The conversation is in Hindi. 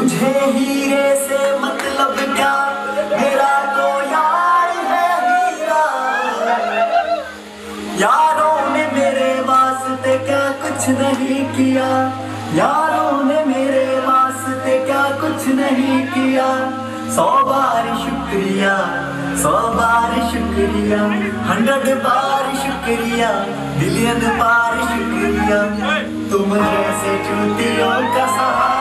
मुझे हीरे से मतलब क्या, मेरा तो यार है हीरा। यारों ने मेरे वास्ते क्या कुछ नहीं किया, यारों ने मेरे वास्ते क्या कुछ नहीं किया। 100 बार शुक्रिया, 100 बार शुक्रिया, 100 बार शुक्रिया, बिलियन बार शुक्रिया। तुम जैसे चूतियों का सहारा